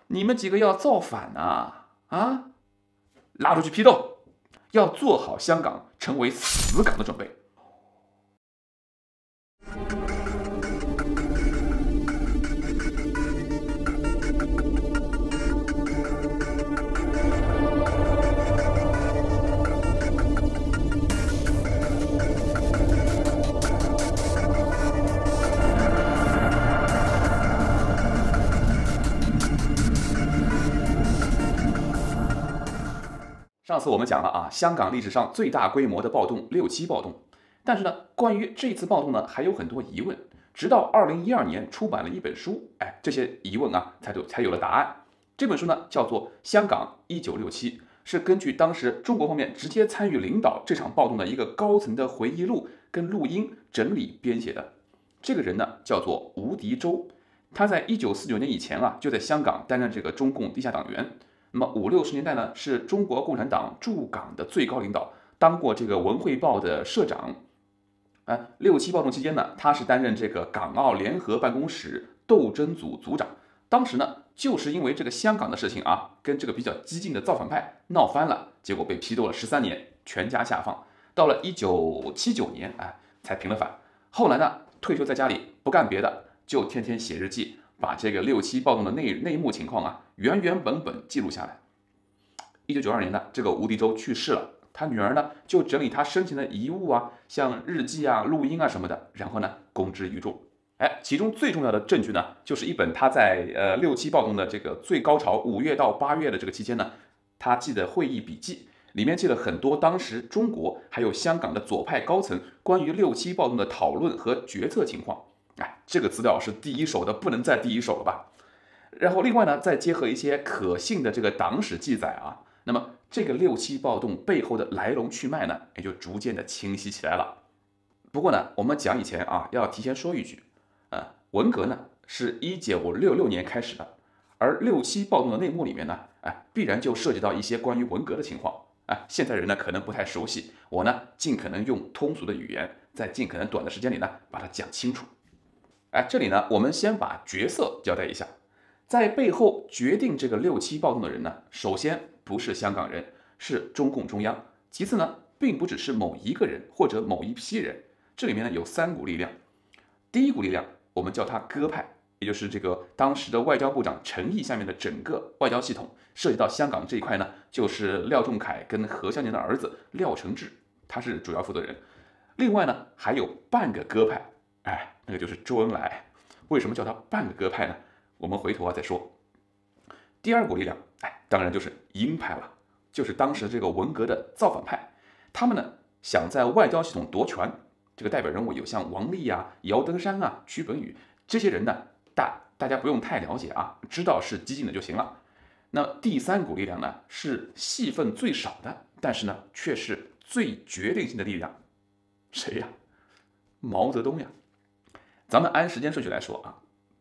你们几个要造反啊！啊，拉出去批斗，要做好香港成为死港的准备。上次我们讲了啊，香港历史上最大规模的暴动6·7暴动，但是呢，关于这次暴动呢，还有很多疑问。直到2012年出版了一本书，这些疑问啊，才有了答案。这本书呢，叫做《香港1967》，是根据当时中国方面直接参与领导这场暴动的一个高层的回忆录跟录音整理编写的。这个人呢，叫做吴迪洲，他在1949年以前啊，就在香港担任这个中共地下党员。那么50、60年代呢，是中国共产党驻港的最高领导，当过这个《文汇报》的社长。6·7暴动期间呢，他是担任这个港澳联合办公室斗争组组长。当时呢，就是因为这个香港的事情啊，跟这个比较激进的造反派闹翻了，结果被批斗了13年，全家下放。到了1979年，才平了反。后来呢，退休在家里不干别的，就天天写日记，把这个6·7暴动的内幕情况啊，原本记录下来。1992年呢，这个吴迪洲去世了，他女儿呢就整理他生前的遗物啊，像日记啊、录音啊什么的，然后呢公之于众。其中最重要的证据呢，就是一本他在6·7暴动的这个最高潮5月到8月的这个期间呢，他记的会议笔记，里面记了很多当时中国还有香港的左派高层关于6·7暴动的讨论和决策情况。这个资料是第一手的，不能再第一手了吧？然后另外呢，再结合一些可信的这个党史记载啊，那么这个6·7暴动背后的来龙去脉呢，也就逐渐的清晰起来了。不过呢，我们讲以前啊，要提前说一句，文革呢是1966年开始的，而6·7暴动的内幕里面呢，必然就涉及到一些关于文革的情况。现在人呢可能不太熟悉，我呢尽可能用通俗的语言，在尽可能短的时间里呢把它讲清楚。这里呢我们先把角色交代一下，在背后决定这个6·7暴动的人呢，首先不是香港人，是中共中央。其次呢，并不只是某一个人或者某一批人，这里面呢有3股力量。第一股力量，我们叫它鸽派，也就是这个当时的外交部长陈毅下面的整个外交系统，涉及到香港这一块呢，就是廖仲恺跟何孝年的儿子廖承志，他是主要负责人。另外呢，还有半个鸽派，那个就是周恩来。为什么叫他半个鸽派呢？我们回头再说。第二股力量，当然就是鹰派了，就是当时这个文革的造反派。他们呢想在外交系统夺权，这个代表人物有像王力啊、姚登山啊、瞿本宇这些人呢，大家不用太了解啊，知道是激进的就行了。那第3股力量呢，是戏份最少的，但是呢却是最决定性的力量。谁呀？毛泽东呀。咱们按时间顺序来说啊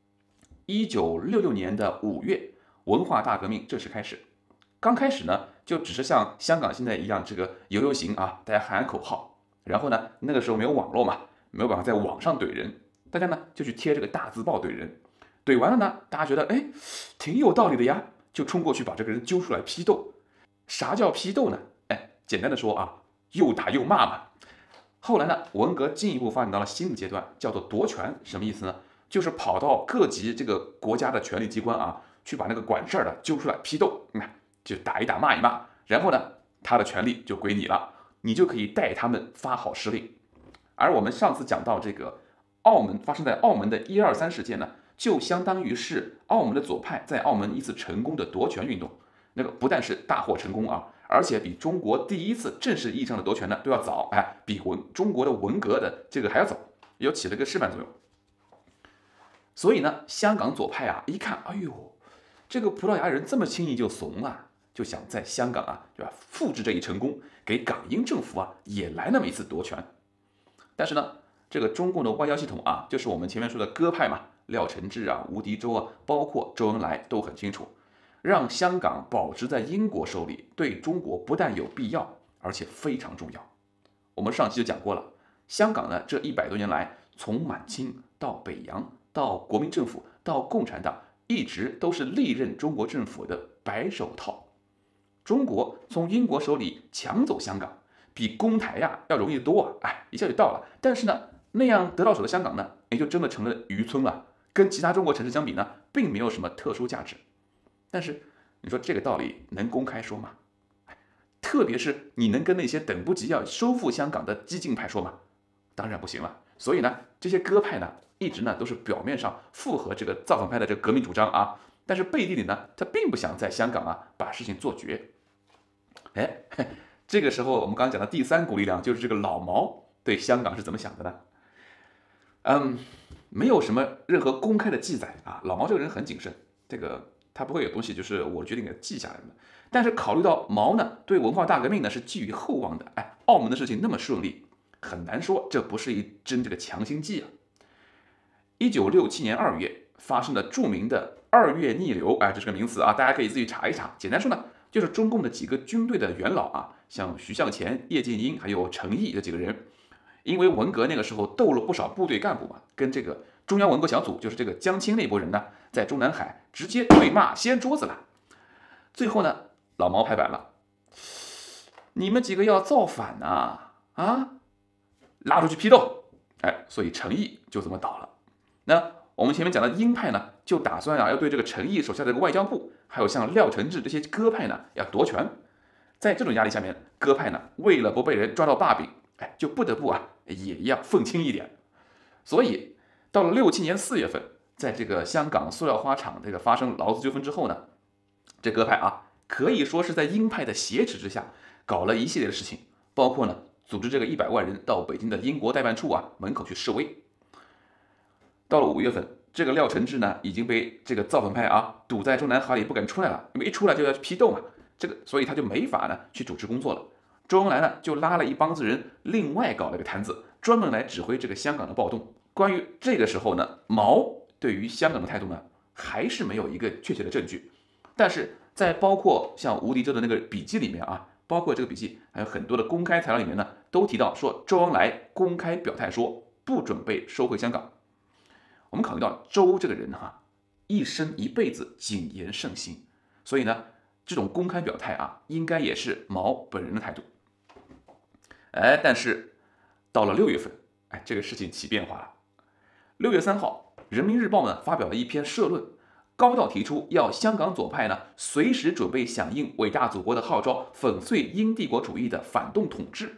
，1966年的5月，文化大革命正式开始。刚开始呢，就只是像香港现在一样，这个游行啊，大家喊口号。然后呢，那个时候没有网络嘛，没有办法在网上怼人，大家呢就去贴这个大字报怼人。怼完了呢，大家觉得挺有道理的呀，就冲过去把这个人揪出来批斗。啥叫批斗呢？简单的说啊，又打又骂嘛。后来呢，文革进一步发展到了新的阶段，叫做夺权。什么意思呢？就是跑到各级这个国家的权力机关啊，去把那个管事儿的揪出来批斗，就打一打骂一骂，然后呢，他的权力就归你了，你就可以代他们发号施令。而我们上次讲到这个发生在澳门的1、2、3事件呢，就相当于是澳门的左派在澳门一次成功的夺权运动。那个不但是大获成功啊，而且比中国第一次正式意义上的夺权呢都要早，比中国的文革的这个还要早，又起了个示范作用。所以呢，香港左派啊一看，这个葡萄牙人这么轻易就怂了，就想在香港啊，对吧，复制这一成功，给港英政府啊也来那么一次夺权。但是呢，这个中共的外交系统啊，就是我们前面说的鸽派嘛，廖承志啊、吴迪洲啊，包括周恩来都很清楚，让香港保持在英国手里，对中国不但有必要，而且非常重要。我们上期就讲过了，香港呢这100多年来，从满清到北洋，到国民政府，到共产党， 一直都是历任中国政府的白手套。中国从英国手里抢走香港，比攻台要容易多一下就到了。但是呢，那样得到手的香港呢，也就真的成了渔村了，跟其他中国城市相比呢，并没有什么特殊价值。但是你说这个道理能公开说吗？特别是你能跟那些等不及要收复香港的激进派说吗？当然不行了。所以呢，这些鸽派呢，一直呢都是表面上附和这个造反派的这个革命主张但是背地里呢，他并不想在香港把事情做绝。这个时候我们刚刚讲的第三股力量就是这个老毛对香港是怎么想的呢？没有什么任何公开的记载老毛这个人很谨慎，这个他不会有东西就是我决定给记下来的。但是考虑到毛呢对文化大革命呢是寄予厚望的，澳门的事情那么顺利，很难说这不是一针这个强心剂1967年2月发生的著名的2月逆流，这是个名词大家可以自己查一查。简单说呢，就是中共的几个军队的元老像徐向前、叶剑英还有陈毅这几个人，因为文革那个时候斗了不少部队干部跟这个中央文革小组，就是这个江青那波人呢，在中南海直接对骂掀桌子了。最后呢，老毛拍板了，你们几个要造反拉出去批斗，所以陈毅就这么倒了。那我们前面讲的鹰派呢，就打算要对这个陈毅手下的这个外交部，还有像廖承志这些鸽派呢，要夺权。在这种压力下面，鸽派呢，为了不被人抓到把柄，就不得不也要愤青一点。所以到了67年4月份，在这个香港塑料花厂这个发生劳资纠纷之后呢，这鸽派可以说是在鹰派的挟持之下，搞了一系列的事情，包括呢，组织这个100万人到北京的英国代办处门口去示威。到了5月份，这个廖承志呢已经被这个造反派堵在中南海里不敢出来了，因为一出来就要去批斗嘛，所以他就没法呢去主持工作了。周恩来呢就拉了一帮子人，另外搞了个摊子，专门来指挥这个香港的暴动。关于这个时候呢，毛对于香港的态度呢，还是没有一个确切的证据。但是在包括像吴迪洲的那个笔记里面包括这个笔记还有很多的公开材料里面呢，都提到说周恩来公开表态说不准备收回香港。我们考虑到周这个人一生一辈子谨言慎行，所以呢，这种公开表态应该也是毛本人的态度。但是到了6月份，这个事情起变化了。6月3号，人民日报呢发表了一篇社论，高调提出要香港左派呢随时准备响应伟大祖国的号召，粉碎英帝国主义的反动统治。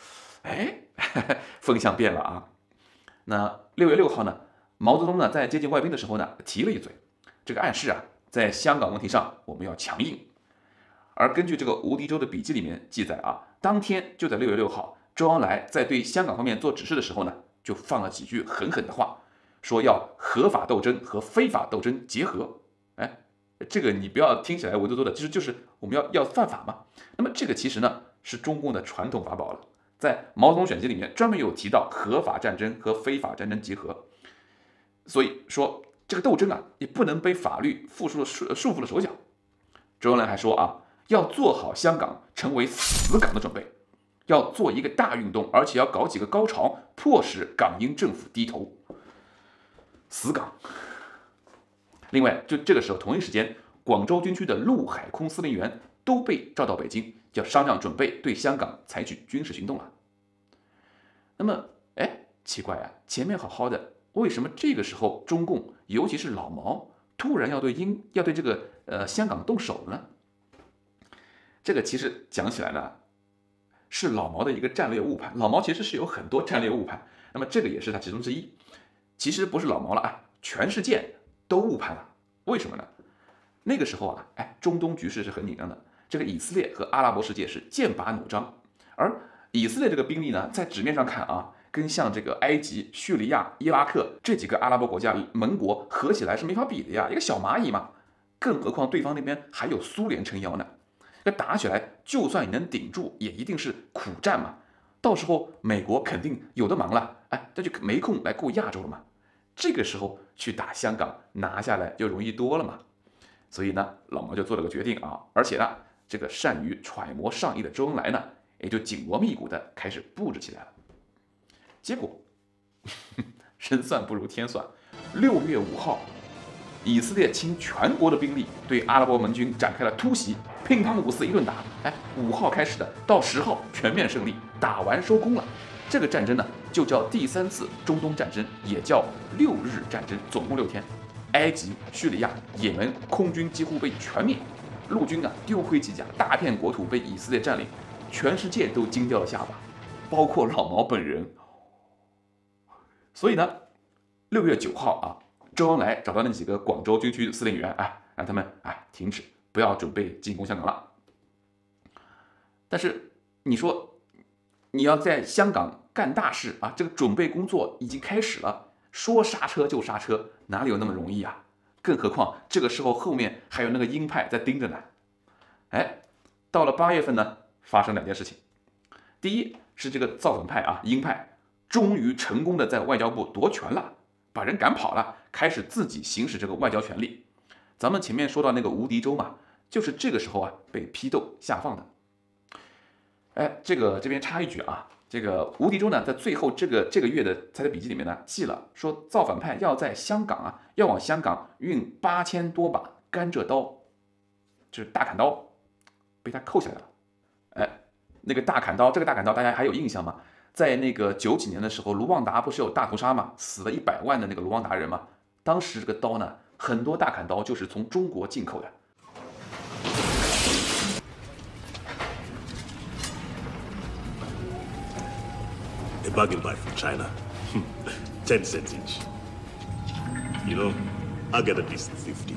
风向变了那6月6号呢，毛泽东呢在接见外宾的时候呢提了一嘴，这个暗示在香港问题上我们要强硬。而根据这个吴迪洲的笔记里面记载当天就在6月6号，周恩来在对香港方面做指示的时候呢，就放了几句狠狠的话，说要合法斗争和非法斗争结合。这个你不要听起来文绉绉的，其实就是我们要犯法嘛。那么这个其实呢是中共的传统法宝了，在毛泽东选集里面专门有提到合法战争和非法战争结合。所以说这个斗争也不能被法律束缚了手脚。周恩来还说要做好香港成为死港的准备，要做一个大运动，而且要搞几个高潮，迫使港英政府低头。死港。另外，就这个时候同一时间，广州军区的陆海空司令员都被召到北京，要商量准备对香港采取军事行动了。那么，奇怪前面好好的，为什么这个时候中共，尤其是老毛，突然要对这个香港动手呢？这个其实讲起来呢，是老毛的一个战略误判。老毛其实是有很多战略误判，那么这个也是他其中之一。其实不是老毛了全世界都误判了。为什么呢？那个时候中东局势是很紧张的，这个以色列和阿拉伯世界是剑拔弩张，而以色列这个兵力呢，在纸面上看跟像这个埃及、叙利亚、伊拉克这几个阿拉伯国家盟国合起来是没法比的呀，一个小蚂蚁嘛。更何况对方那边还有苏联撑腰呢。那打起来，就算你能顶住，也一定是苦战嘛。到时候美国肯定有的忙了，那就没空来顾亚洲了嘛。这个时候去打香港，拿下来就容易多了嘛。所以呢，老毛就做了个决定而且呢，这个善于揣摩上意的周恩来呢，也就紧锣密鼓的开始布置起来了。结果人算不如天算，6月5号， 以色列倾全国的兵力对阿拉伯盟军展开了突袭，乒乓五四一顿打，5号开始的，到10号全面胜利，打完收工了。这个战争呢，就叫第3次中东战争，也叫6日战争，总共6天。埃及、叙利亚、也门空军几乎被全灭，陆军啊丢盔弃甲，大片国土被以色列占领，全世界都惊掉了下巴，包括老毛本人。所以呢，6月9号啊，周恩来找到那几个广州军区司令员，让他们停止，不要准备进攻香港了。但是你说你要在香港干大事啊，这个准备工作已经开始了，说刹车就刹车，哪里有那么容易啊？更何况这个时候后面还有那个鹰派在盯着呢。到了8月份呢，发生2件事情。第一是这个造反派啊，鹰派终于成功的在外交部夺权了，把人赶跑了，开始自己行使这个外交权力。咱们前面说到那个吴迪洲嘛，就是这个时候啊被批斗下放的。这边插一句啊，这个吴迪洲呢，在最后这个月的他的笔记里面呢，记了说造反派要在香港啊，要往香港运8000多把甘蔗刀，就是大砍刀，被他扣下来了。那个大砍刀，这个大砍刀大家还有印象吗？在那个90几年的时候，卢旺达不是有大屠杀吗？死了100万的那个卢旺达人吗？当时这个刀呢，很多大砍刀就是从中国进口的。 A bargain buy from China. 10 cents each. You know, I'll get at least 50.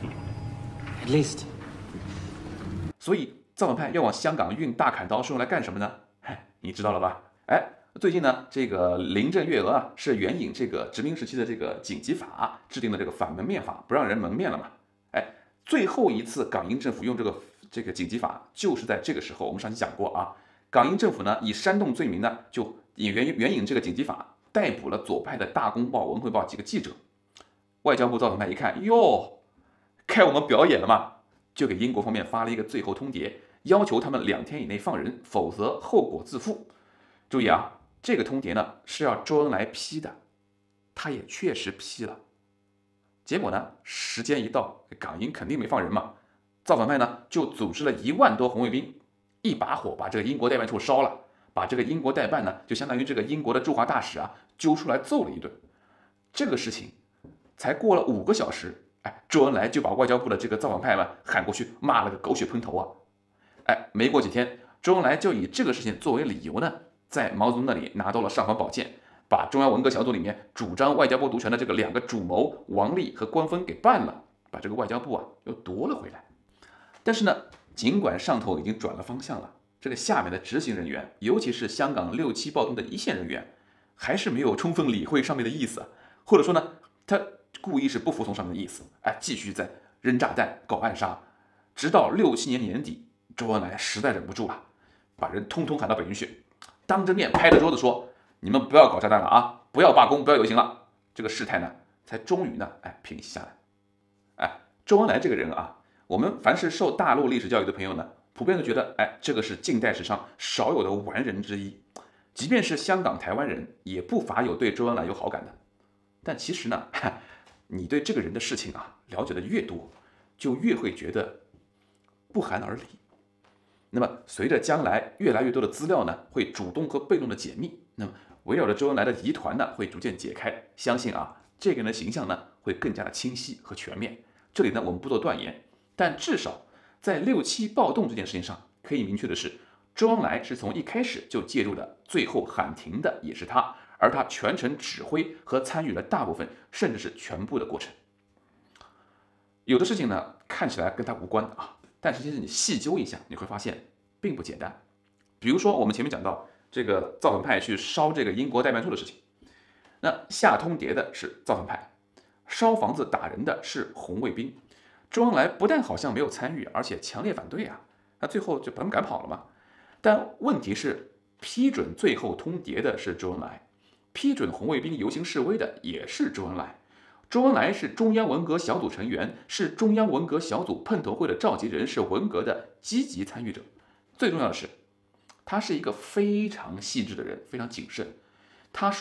At least. 所以造反派要往香港运大砍刀是用来干什么呢？你知道了吧？最近呢，这个林郑月娥啊，是援引这个殖民时期的这个紧急法，制定了这个反蒙面法，不让人蒙面了嘛。最后一次港英政府用这个紧急法，就是在这个时候。我们上期讲过啊，港英政府呢以煽动罪名呢，就援引这个紧急法，逮捕了左派的大公报、文汇报几个记者。外交部造反派一看，哟，开我们表演了嘛，就给英国方面发了一个最后通牒，要求他们2天以内放人，否则后果自负。注意啊，这个通牒呢是要周恩来批的，他也确实批了。结果呢，时间一到，港英肯定没放人嘛，造反派呢就组织了1万多红卫兵，一把火把这个英国代办处烧了，把这个英国代办呢，就相当于这个英国的驻华大使啊，揪出来揍了一顿。这个事情才过了5个小时，周恩来就把外交部的这个造反派们喊过去，骂了个狗血喷头啊！没过几天，周恩来就以这个事情作为理由呢，在毛泽东那里拿到了尚方宝剑，把中央文革小组里面主张外交部独权的这个2个主谋王力和关锋给办了，把这个外交部啊又夺了回来。但是呢，尽管上头已经转了方向了，这个下面的执行人员，尤其是香港6、7暴动的一线人员，还是没有充分理会上面的意思，或者说呢，他故意是不服从上面的意思，继续在扔炸弹搞暗杀，直到6、7年年底，周恩来实在忍不住了，把人通通喊到北京去，当着面拍着桌子说：“你们不要搞炸弹了啊，不要罢工，不要游行了。”这个事态呢，才终于呢，平息下来。周恩来这个人啊，我们凡是受大陆历史教育的朋友呢，普遍都觉得，这个是近代史上少有的完人之一。即便是香港、台湾人，也不乏有对周恩来有好感的。但其实呢，你对这个人的事情啊了解的越多，就越会觉得不寒而栗。那么随着将来越来越多的资料呢，会主动和被动的解密，那么围绕着周恩来的疑团呢，会逐渐解开。相信啊，这个人的形象呢，会更加的清晰和全面。这里呢，我们不做断言，但至少在6、7暴动这件事情上，可以明确的是，周恩来是从一开始就介入的，最后喊停的也是他，而他全程指挥和参与了大部分，甚至是全部的过程。有的事情呢，看起来跟他无关啊，但是其实你细究一下，你会发现并不简单。比如说我们前面讲到这个造反派去烧这个英国代办处的事情，那下通牒的是造反派，烧房子打人的是红卫兵。周恩来不但好像没有参与，而且强烈反对啊，那最后就把他们赶跑了嘛。但问题是，批准最后通牒的是周恩来，批准红卫兵游行示威的也是周恩来。周恩来是中央文革小组成员，是中央文革小组碰头会的召集人，是文革的积极参与者。最重要的是，他是一个非常细致的人，非常谨慎。他说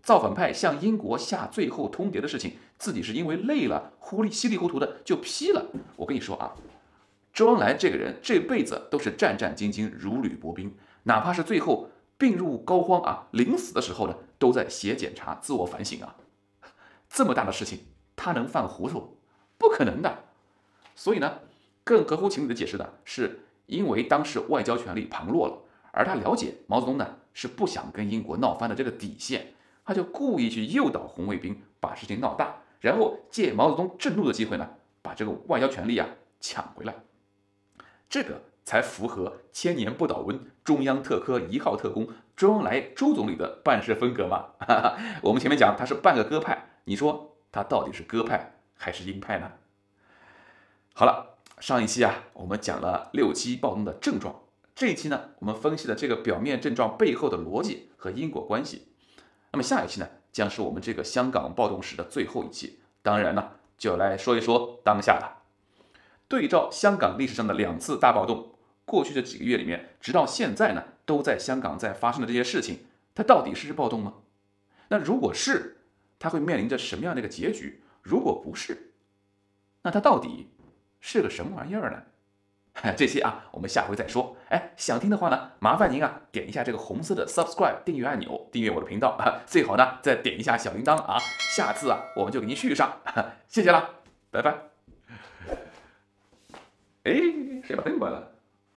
造反派向英国下最后通牒的事情，自己是因为累了，稀里糊涂的就批了。我跟你说啊，周恩来这个人这辈子都是战战兢兢，如履薄冰，哪怕是最后病入膏肓啊，临死的时候呢，都在写检查、自我反省啊。这么大的事情，他能犯糊涂？不可能的。所以呢，更合乎情理的解释呢，是因为当时外交权力旁落了，而他了解毛泽东呢是不想跟英国闹翻的这个底线，他就故意去诱导红卫兵把事情闹大，然后借毛泽东震怒的机会呢，把这个外交权力啊抢回来。这个才符合千年不倒翁、中央特科1号特工周恩来周总理的办事风格嘛。我们前面讲他是半个鸽派，你说他到底是鸽派还是鹰派呢？好了，上一期啊，我们讲了6·7暴动的症状，这一期呢，我们分析了这个表面症状背后的逻辑和因果关系。那么下一期呢，将是我们这个香港暴动史的最后一期，当然呢，就来说一说当下了。对照香港历史上的2次大暴动，过去这几个月里面，直到现在呢，都在香港在发生的这些事情，它到底是暴动吗？那如果是，它会面临着什么样的一个结局？如果不是，那它到底是个什么玩意儿呢？这些啊，我们下回再说。想听的话呢，麻烦您啊点一下这个红色的 subscribe 订阅按钮，订阅我的频道啊，最好呢再点一下小铃铛啊，下次啊我们就给您续上，谢谢啦，拜拜。谁把灯关了？